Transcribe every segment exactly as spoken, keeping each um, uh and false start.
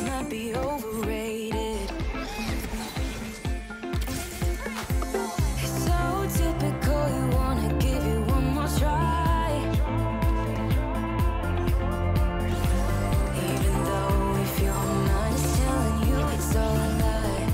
might be overrated. It's so typical, you wanna give it one more try, even though if your mind is telling you it's all a lie.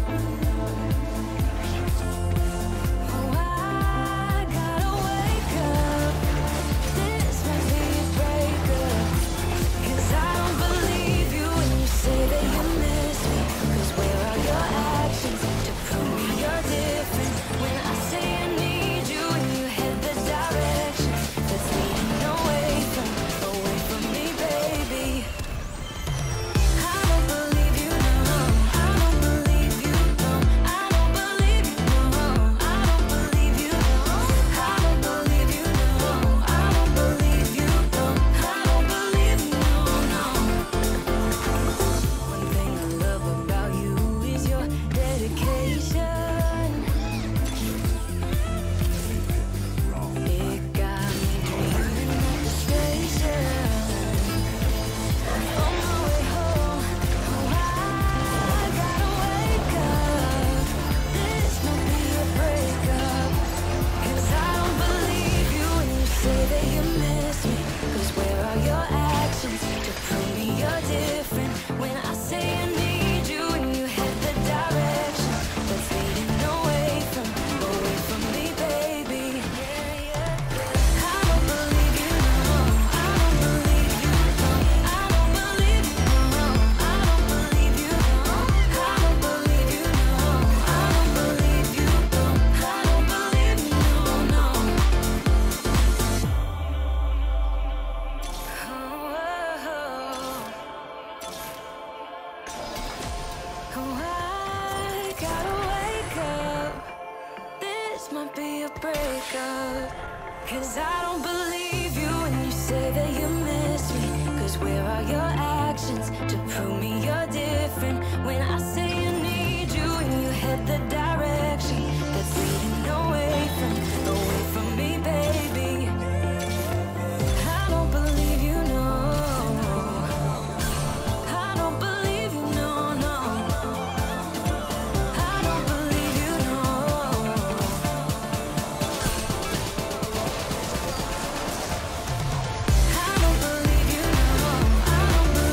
Oh, I gotta wake up, this might be a breakup, 'cause I don't believe you when you say that you miss me. 'Cause where are your actions to prove me you're different? When I say I need you and you head the direction that's leading away from, away from me, baby. I don't believe you, no. I don't believe you, no. I don't believe you, no. I don't believe you, no. I don't believe you, no. I don't believe you, no. I don't believe you, no, no. One thing I love about you is your dedication. It got me dreaming of the station. On my way home, oh, I gotta wake up. This might be a breakup, 'cause I don't believe you when you say that you miss me. 'Cause where are your actions to prove me you're different? When I say I need you and you head the direction that's leading away from, away from me, baby. Yeah, yeah, yeah. I don't believe you, no. I don't believe you, no. I don't believe you, no. I don't believe you, no. I don't believe you, no. I don't believe you, no. I don't believe you, no, no. Oh, I gotta wake up. This might be a breakup, 'cause I don't believe you when you say that you miss me. 'Cause where are your actions to prove me you're different? When I say I need you and you head the direction that's leading away from, away from me, baby. I don't believe you, no. I don't believe you, no, no. I don't believe you, no. I don't believe you, no. I don't believe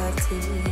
reality.